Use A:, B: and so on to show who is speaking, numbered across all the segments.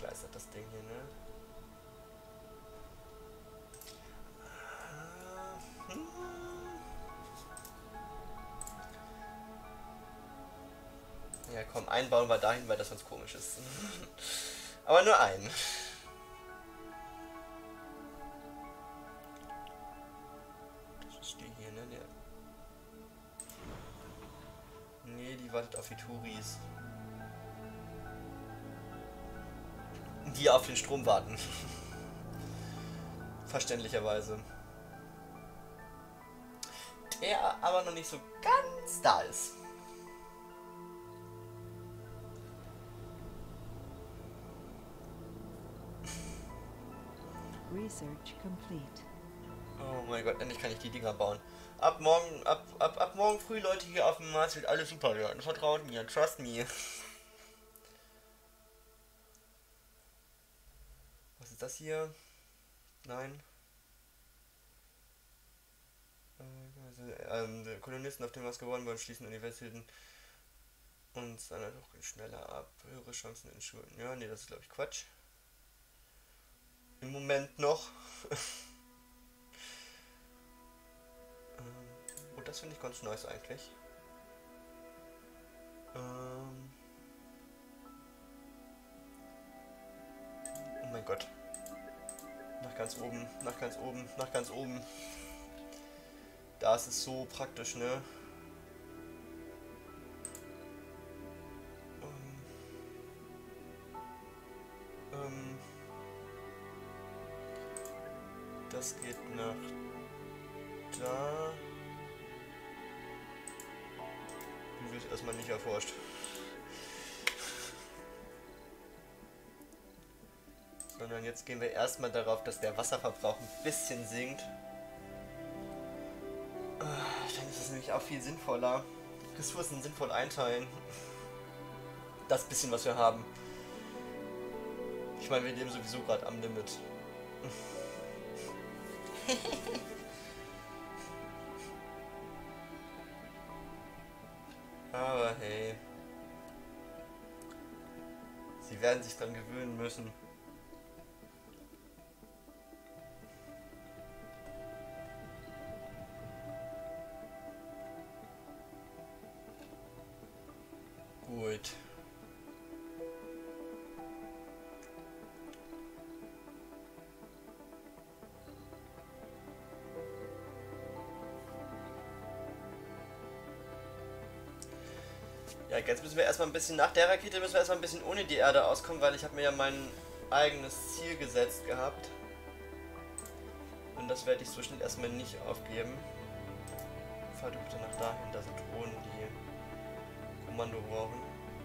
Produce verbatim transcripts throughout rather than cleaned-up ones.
A: gekleistert, das Ding hier, ne? Äh, hm. Ja komm, einbauen wir dahin, weil das sonst komisch ist. Aber nur einen. Das ist die hier, ne? Der. Nee, die wartet auf die Touris. Die auf den Strom warten. Verständlicherweise. Der aber noch nicht so ganz da ist.
B: Research complete.
A: Oh mein Gott, endlich kann ich die Dinger bauen. Ab morgen, ab, ab, ab morgen früh, Leute, hier auf dem Mars wird alles super werden. Vertraut mir, trust me. Was ist das hier? Nein. Also, ähm, die Kolonisten, auf dem was gewonnen worden, schließen Universitäten uns dann halt auch schneller ab. Höhere Chancen in Schulen. Ja, nee, das ist glaube ich Quatsch. Im Moment noch. ähm, und das finde ich ganz nice eigentlich. Ähm, oh mein Gott. Nach ganz oben, nach ganz oben, nach ganz oben. Da ist es so praktisch, ne? Ähm, ähm, das geht nach da. Du wirst erstmal nicht erforscht. Sondern jetzt gehen wir erstmal darauf, dass der Wasserverbrauch ein bisschen sinkt. Dann ist es nämlich auch viel sinnvoller. Ressourcen sinnvoll einteilen. Das bisschen, was wir haben. Ich meine, wir leben sowieso gerade am Limit. Aber hey. Sie werden sich dran gewöhnen müssen. Gut. Ja, jetzt müssen wir erstmal ein bisschen, nach der Rakete müssen wir erstmal ein bisschen ohne die Erde auskommen, weil ich habe mir ja mein eigenes Ziel gesetzt gehabt. Und das werde ich so schnell erstmal nicht aufgeben. Fahr du bitte nach dahin, da sind Drohnen, die Kommando brauchen.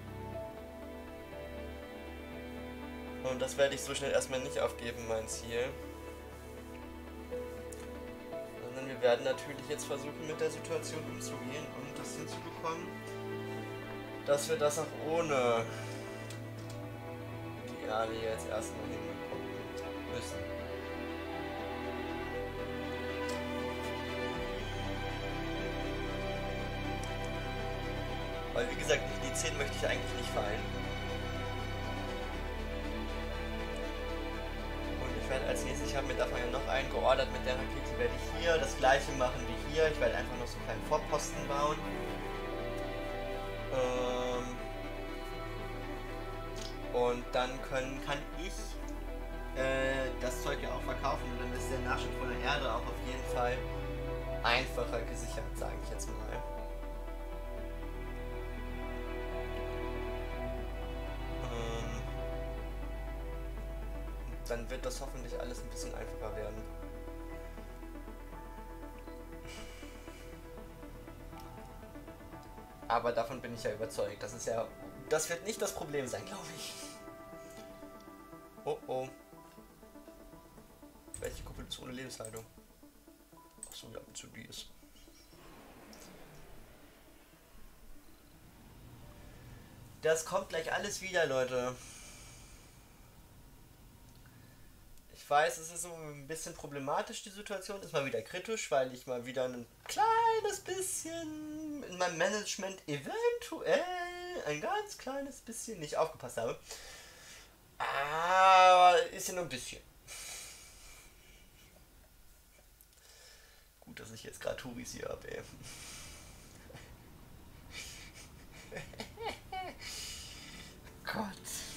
A: Und das werde ich so schnell erstmal nicht aufgeben, mein Ziel. Sondern wir werden natürlich jetzt versuchen, mit der Situation umzugehen und das hinzubekommen, dass wir das auch ohne die Erde jetzt erstmal hinbekommen müssen. Weil wie gesagt, die zehn möchte ich eigentlich nicht fallen. Und ich werde als nächstes, ich habe mir davon ja noch einen geordert mit der Rakete, werde ich hier das gleiche machen wie hier. Ich werde einfach noch so einen kleinen Vorposten bauen. Ähm und dann können, kann ich äh, das Zeug ja auch verkaufen und dann ist der Nachschub von der Erde auch auf jeden Fall einfacher gesichert, sage ich jetzt mal. Ähm dann wird das hoffentlich alles ein bisschen einfacher werden. Aber davon bin ich ja überzeugt. Das ist ja, das wird nicht das Problem sein, glaube ich. Oh oh. Welche Kuppel ist ohne Lebenshaltung? Achso, ja, zu die ist. Das kommt gleich alles wieder, Leute. Ich weiß, es ist so ein bisschen problematisch, die Situation. Ist mal wieder kritisch, weil ich mal wieder ein kleines bisschen in meinem Management eventuell ein ganz kleines bisschen nicht aufgepasst habe. ist ja nur ein bisschen. Gut, dass ich jetzt gerade Touris hier habe, ey. Gott.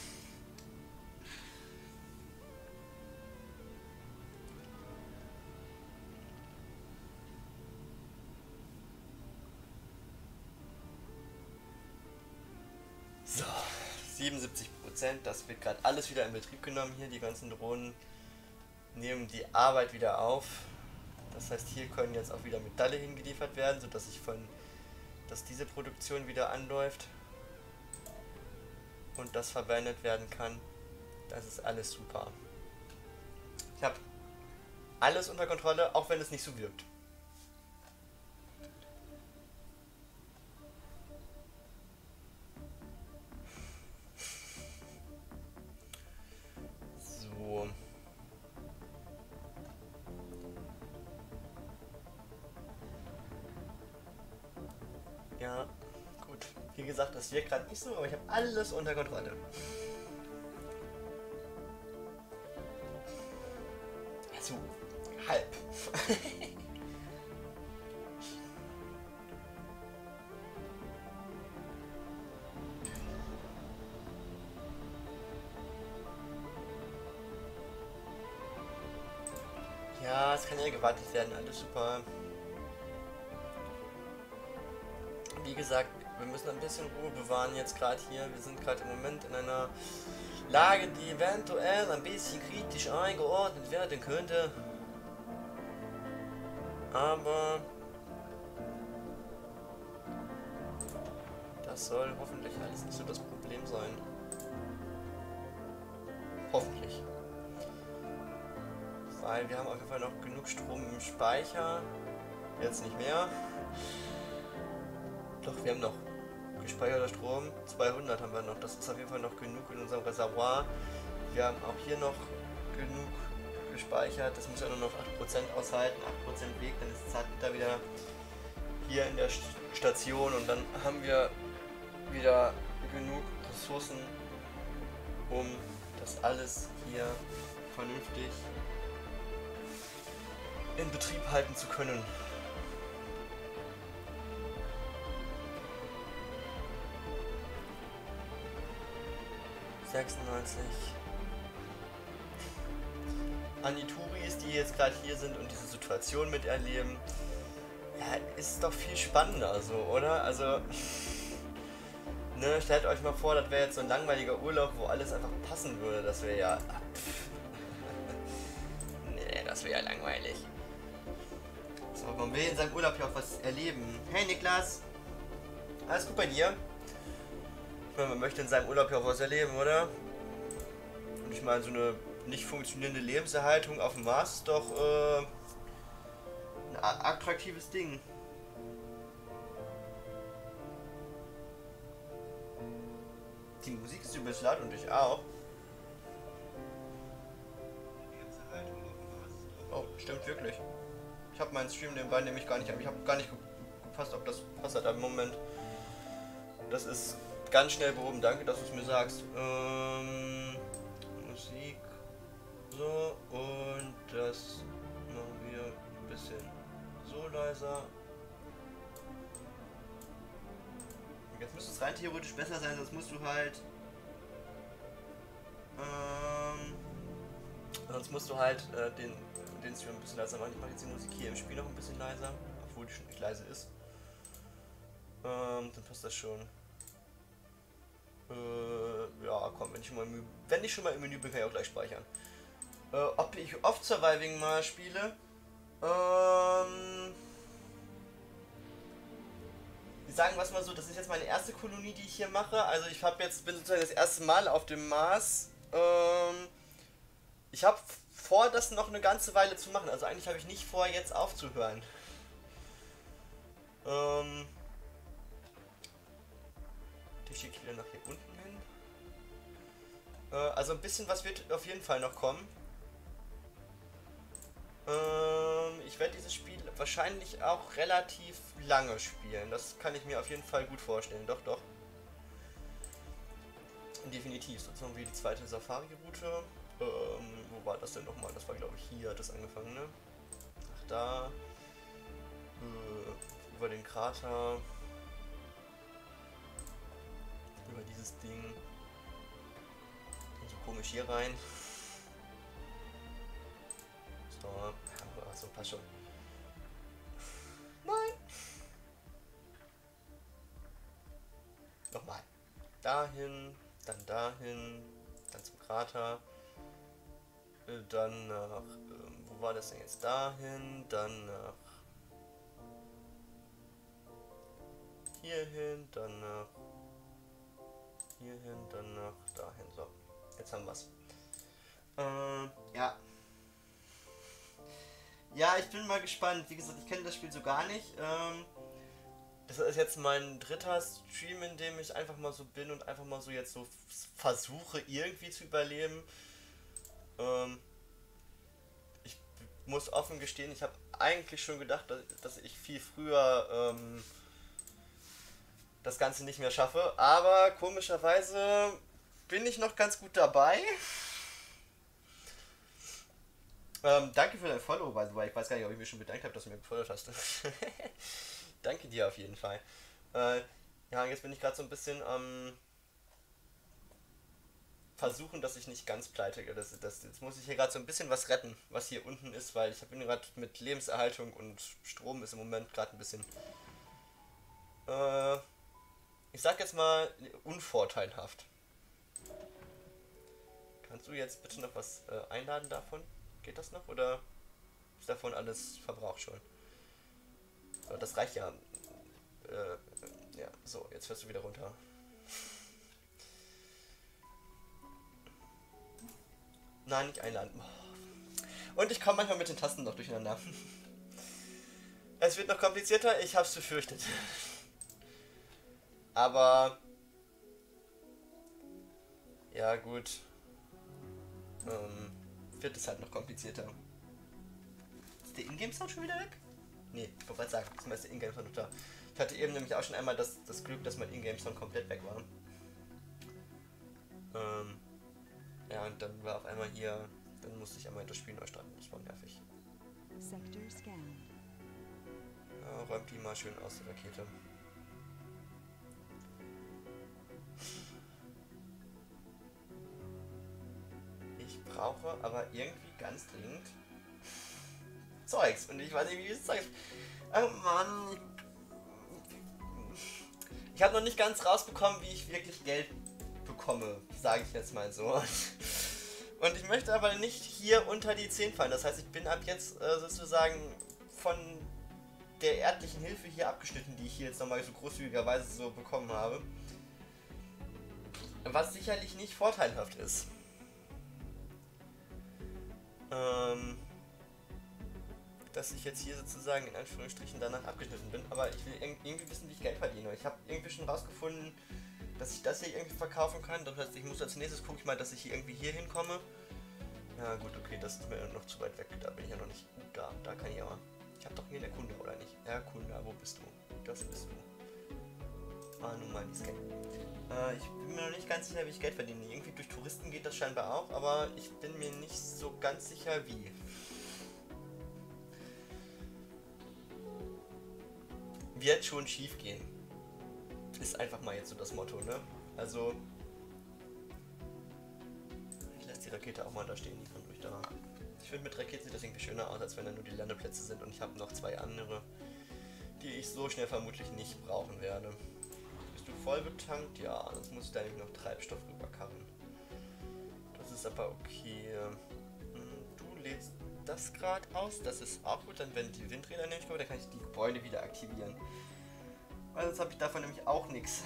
A: So, siebenundsiebzig Prozent, das wird gerade alles wieder in Betrieb genommen hier, die ganzen Drohnen nehmen die Arbeit wieder auf. Das heißt, hier können jetzt auch wieder Metalle hingeliefert werden, sodass ich von, dass diese Produktion wieder anläuft und das verwendet werden kann. Das ist alles super. Ich habe alles unter Kontrolle, auch wenn es nicht so wirkt. So. Ja, gut. Wie gesagt, das wirkt gerade nicht so, aber ich habe alles unter Kontrolle. Also, halb. Ja, es kann ja gewartet werden, alles super. Wie gesagt, wir müssen ein bisschen Ruhe bewahren jetzt gerade hier. Wir sind gerade im Moment in einer Lage, die eventuell ein bisschen kritisch eingeordnet werden könnte. Aber das soll hoffentlich alles nicht so das Problem sein. Hoffentlich. Weil wir haben auf jeden Fall noch genug Strom im Speicher. Jetzt nicht mehr. Doch, wir haben noch gespeicherter Strom. zweihundert haben wir noch. Das ist auf jeden Fall noch genug in unserem Reservoir. Wir haben auch hier noch genug gespeichert. Das muss ja nur noch acht Prozent aushalten. acht Prozent Weg, dann ist es da wieder hier in der Station. Und dann haben wir wieder genug Ressourcen, um das alles hier vernünftig in Betrieb halten zu können. sechsundneunzig. An die Touris, die jetzt gerade hier sind und diese Situation miterleben, ja, ist doch viel spannender so, oder? Also, ne, stellt euch mal vor, das wäre jetzt so ein langweiliger Urlaub, wo alles einfach passen würde. Das wäre ja... Nee, das wäre ja langweilig. So, man will in seinem Urlaub ja auch was erleben. Hey Niklas! Alles gut bei dir? Ich meine, man möchte in seinem Urlaub ja auch was erleben, oder? Und ich meine, so eine nicht funktionierende Lebenserhaltung auf dem Mars ist doch äh, ein attraktives Ding. Die Musik ist übelst laut und ich auch. Oh, stimmt wirklich. Ich habe meinen Stream nebenbei nämlich gar nicht, ich habe gar nicht gepasst, ob das passt hat im Moment. Das ist ganz schnell behoben, danke, dass du es mir sagst. Ähm, Musik. So, und das machen wir ein bisschen so leiser. Jetzt müsste es rein theoretisch besser sein, sonst musst du halt. Ähm, sonst musst du halt äh, den, den Stream ein bisschen leiser machen. Ich mache jetzt die Musik hier im Spiel noch ein bisschen leiser, obwohl die schon nicht leise ist. Ähm, dann passt das schon. Äh, ja, komm, wenn ich, schon mal im, wenn ich schon mal im Menü bin, kann ich auch gleich speichern. Äh, ob ich oft Surviving mal spiele? Ähm, sagen wir es mal so, das ist jetzt meine erste Kolonie, die ich hier mache. Also ich habe jetzt, bin sozusagen das erste Mal auf dem Mars. Ähm, ich habe vor, das noch eine ganze Weile zu machen. Also eigentlich habe ich nicht vor, jetzt aufzuhören. Ähm, die schicke ich wieder nach hier unten hin. Äh, also ein bisschen was wird auf jeden Fall noch kommen. Ähm, ich werde dieses Spiel wahrscheinlich auch relativ lange spielen. Das kann ich mir auf jeden Fall gut vorstellen. Doch, doch. definitiv. So wie die zweite Safari-Route. Ähm, wo war das denn nochmal? Das war, glaube ich, hier hat das angefangen, ne? Ach, da. Äh, über den Krater. Über dieses Ding. Und so komisch hier rein. So, aber so passt schon. Nein! Nochmal. Dahin, dann dahin, dann zum Krater. Dann nach, ähm, wo war das denn jetzt? Dahin, dann nach hierhin, dann nach hierhin, dann nach dahin. So, jetzt haben wir's. Ähm, ja. Ja, ich bin mal gespannt. Wie gesagt, ich kenne das Spiel so gar nicht. Ähm, das ist jetzt mein dritter Stream, in dem ich einfach mal so bin und einfach mal so jetzt so versuche irgendwie zu überleben. Ähm, ich muss offen gestehen, ich habe eigentlich schon gedacht, dass, dass ich viel früher ähm, das Ganze nicht mehr schaffe, aber komischerweise bin ich noch ganz gut dabei. Ähm, danke für dein Follow, by the way. Ich weiß gar nicht, ob ich mich schon bedankt habe, dass du mir gefolgt hast. Danke dir auf jeden Fall. Äh, ja, jetzt bin ich gerade so ein bisschen am ähm, versuchen, dass ich nicht ganz pleite gehe. Das, das, jetzt muss ich hier gerade so ein bisschen was retten, was hier unten ist, weil ich bin gerade mit Lebenserhaltung und Strom ist im Moment gerade ein bisschen, äh, ich sag jetzt mal, unvorteilhaft. Kannst du jetzt bitte noch was äh, einladen davon? Geht das noch oder ist davon alles verbraucht schon? So, das reicht ja. Äh, ja, so, jetzt fährst du wieder runter. Nein, nicht einladen. Und ich komme manchmal mit den Tasten noch durcheinander. Es wird noch komplizierter, ich hab's befürchtet. Aber ja gut. Ähm, wird es halt noch komplizierter. Ist der Ingame-Sound schon wieder weg? Nee, ich wollte gerade sagen, zum Beispiel der Ingame-Sound noch da. Ich hatte eben nämlich auch schon einmal das, das Glück, dass mein Ingame-Sound komplett weg war. Ähm, ja, und dann war auf einmal hier, dann musste ich einmal das Spiel neu starten. Das war nervig.
B: Sector scanned.
A: Ja, räumt die mal schön aus, die Rakete. Ich brauche aber irgendwie ganz dringend Zeugs. Und ich weiß nicht, wie dieses Zeugs. Oh Mann. Ich habe noch nicht ganz rausbekommen, wie ich wirklich Geld bekomme, sage ich jetzt mal so. Und ich möchte aber nicht hier unter die zehn fallen. Das heißt, ich bin ab jetzt äh, sozusagen von der örtlichen Hilfe hier abgeschnitten, die ich hier jetzt nochmal so großzügigerweise so bekommen habe. Was sicherlich nicht vorteilhaft ist. Ähm, dass ich jetzt hier sozusagen in Anführungsstrichen danach abgeschnitten bin. Aber ich will irgendwie wissen, wie ich Geld verdiene. Ich habe irgendwie schon rausgefunden, dass ich das hier irgendwie verkaufen kann. Das heißt, ich muss als nächstes gucke ich mal, dass ich hier irgendwie hier hinkomme. Ja gut, okay, das ist mir noch zu weit weg. Da bin ich ja noch nicht. Uh, da, da kann ich aber. Ich habe doch hier eine Kunde, oder nicht? Ja, Kunde, wo bist du? Das bist du. Ah, nun mal die Scan. Äh, ich bin mir noch nicht ganz sicher, wie ich Geld verdiene. Irgendwie durch Touristen geht das scheinbar auch, aber ich bin mir nicht so ganz sicher, wie. Wird schon schief gehen. Ist einfach mal jetzt so das Motto, ne? Also. Ich lasse die Rakete auch mal da stehen, die kann durch da. Ich finde, mit Raketen sieht das irgendwie schöner aus, als wenn da nur die Landeplätze sind. Und ich habe noch zwei andere, die ich so schnell vermutlich nicht brauchen werde. Bist du voll betankt? Ja, sonst muss ich da nämlich noch Treibstoff rüberkarren. Das ist aber okay. Du lädst das gerade aus, das ist auch gut. Dann, wenn die Windräder nämlich kommen, dann kann ich die Gebäude wieder aktivieren. Weil sonst habe ich davon nämlich auch nichts.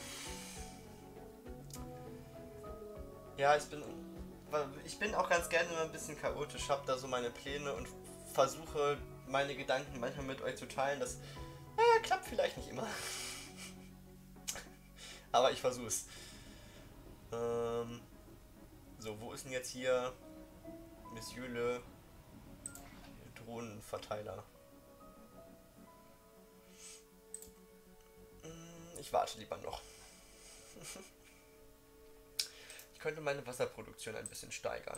A: Ja, ich bin, ich bin auch ganz gerne immer ein bisschen chaotisch, habe da so meine Pläne und versuche meine Gedanken manchmal mit euch zu teilen. Das äh, klappt vielleicht nicht immer. Aber ich versuch's. Ähm, so, wo ist denn jetzt hier Monsieur Le Drohnenverteiler? Ich warte lieber noch. könnte meine Wasserproduktion ein bisschen steigern.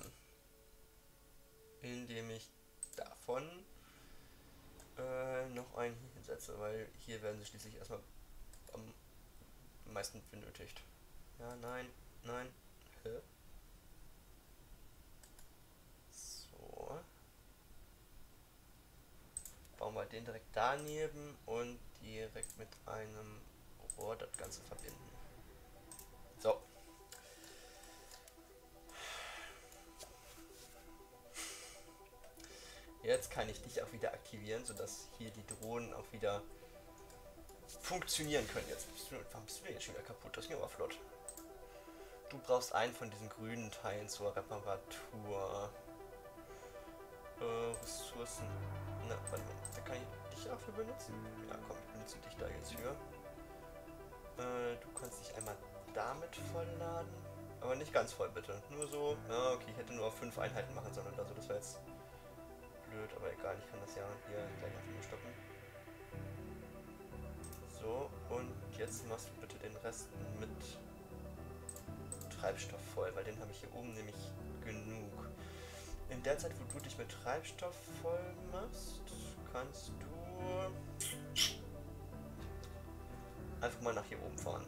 A: Indem ich davon äh, noch einen hier hinsetze, weil hier werden sie schließlich erstmal am meisten benötigt. Ja, nein, nein. Hä? So. Bauen wir den direkt daneben und direkt mit einem Rohr das Ganze verbinden. So. Jetzt kann ich dich auch wieder aktivieren, sodass hier die Drohnen auch wieder funktionieren können. Jetzt bist du, warum bist du denn jetzt schon wieder kaputt? Das ging aber flott. Du brauchst einen von diesen grünen Teilen zur Reparatur. Äh, Ressourcen. Na, warte mal, da kann ich dich auch für benutzen? Ja, komm, ich benutze dich da jetzt für. Äh, du kannst dich einmal damit vollladen. Aber nicht ganz voll, bitte. Nur so. Ja, okay, ich hätte nur auf fünf Einheiten machen sollen oder so. Das wäre jetzt blöd, aber egal, ich kann das ja hier gleich einfach nur stoppen. So, und jetzt machst du bitte den Rest mit Treibstoff voll, weil den habe ich hier oben nämlich genug. In der Zeit, wo du dich mit Treibstoff voll machst, kannst du einfach mal nach hier oben fahren.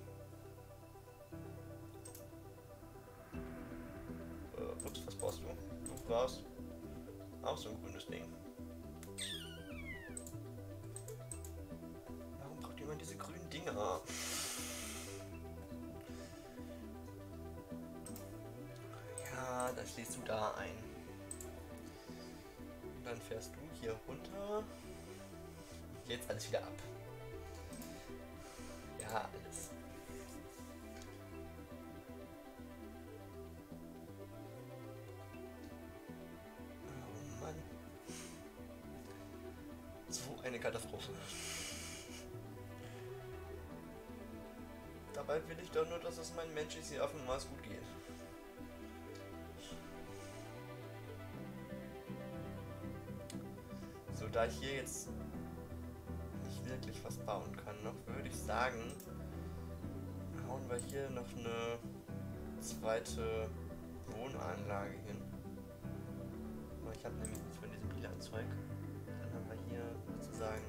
A: Äh, ups, was brauchst du? Du brauchst auch so ein grünes Ding. Warum braucht jemand diese grünen Dinger? Ja, dann schließt du da ein. Und dann fährst du hier runter. Jetzt alles wieder ab. Ja, alles. Oh Mann. So eine Katastrophe. Dabei will ich doch nur, dass es meinen Menschen hier auf dem Mars gut geht. So, da ich hier jetzt nicht wirklich was bauen kann, noch würde ich sagen, hauen wir hier noch eine zweite Wohnanlage hin. Aber ich habe nämlich nichts von diesem lila Zeug. Dann haben wir hier sozusagen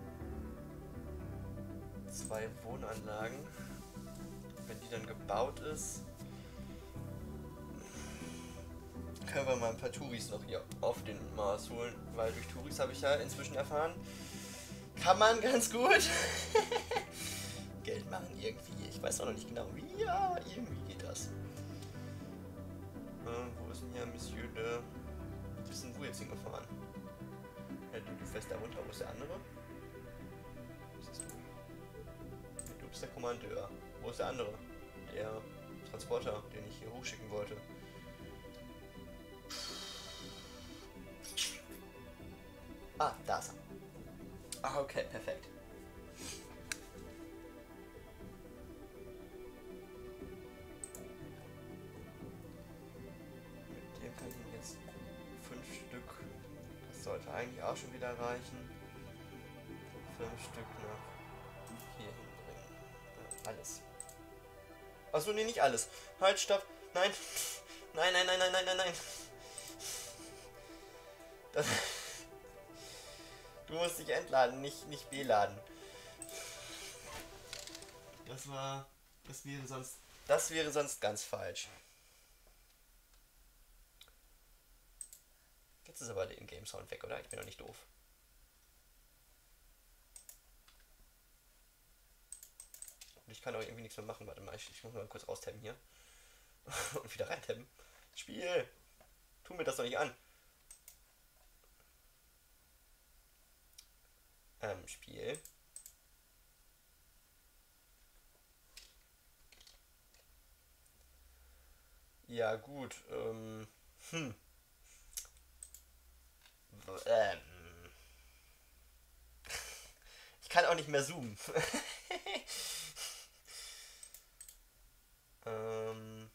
A: zwei Wohnanlagen. Wenn die dann gebaut ist, können wir mal ein paar Touris noch hier auf den Mars holen, weil durch Touris habe ich ja inzwischen erfahren, kann man ganz gut Geld machen irgendwie. Ich weiß auch noch nicht genau wie, ja, irgendwie geht das. Äh, wo ist denn hier Monsieur de... Wie ist denn du jetzt hingefahren? Ja, du, du fährst da runter, wo ist der andere? Was ist du? Du bist der Kommandeur. Wo ist der andere? Der Transporter, den ich hier hochschicken wollte. Ah, da ist er. Ah, okay, perfekt. Mit dem kann ich jetzt fünf Stück. Das sollte eigentlich auch schon wieder reichen. Fünf Stück nach hier hinbringen. Ja, alles. Achso, nee, nicht alles. Halt, stopp. Nein. Nein, nein, nein, nein, nein, nein, nein. Das Du musst dich entladen, nicht, nicht beladen. Das war... Das wäre sonst... Das wäre sonst ganz falsch. Jetzt ist aber der In-Game-Sound weg, oder? Ich bin doch nicht doof. Und ich kann auch irgendwie nichts mehr machen. Warte mal, ich, ich muss mal kurz raustappen hier. Und wieder reintappen. Spiel! Tu mir das doch nicht an. Ähm, Spiel. Ja, gut, ähm, hm. Ähm. Ich kann auch nicht mehr zoomen. ähm.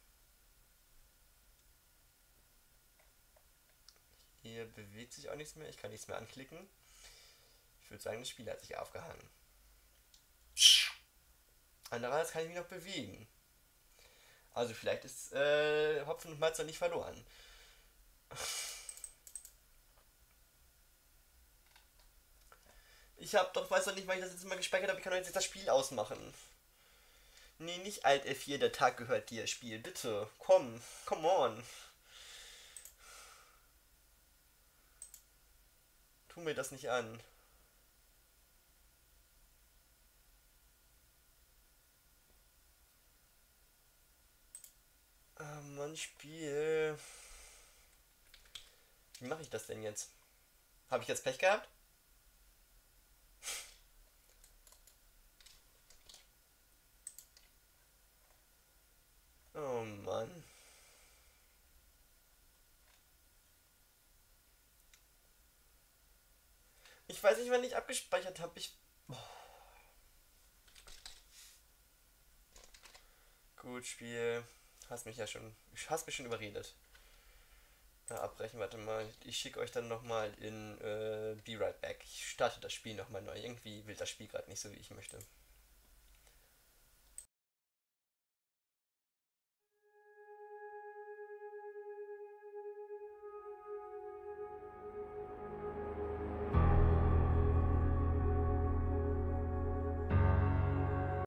A: Hier bewegt sich auch nichts mehr. Ich kann nichts mehr anklicken. Ich würde sagen, das Spiel hat sich aufgehangen. Andererseits kann ich mich noch bewegen. Also vielleicht ist äh, Hopfen und Malz noch nicht verloren. Ich hab doch, weiß doch nicht, weil ich das jetzt mal gespeichert habe, ich kann doch jetzt das Spiel ausmachen. Nee, nicht Alt F vier, der Tag gehört dir, Spiel. Bitte, komm, come on. Tu mir das nicht an. Ah, Mann, Spiel. Wie mache ich das denn jetzt? Habe ich jetzt Pech gehabt? Oh Mann. Ich weiß nicht, wann ich abgespeichert habe. Ich. Oh. Gut, Spiel. Hast mich ja schon. Hast mich schon überredet. Ja, abbrechen, warte mal. Ich schicke euch dann nochmal in äh, Be Right Back. Ich starte das Spiel nochmal neu. Irgendwie will das Spiel gerade nicht so, wie ich möchte.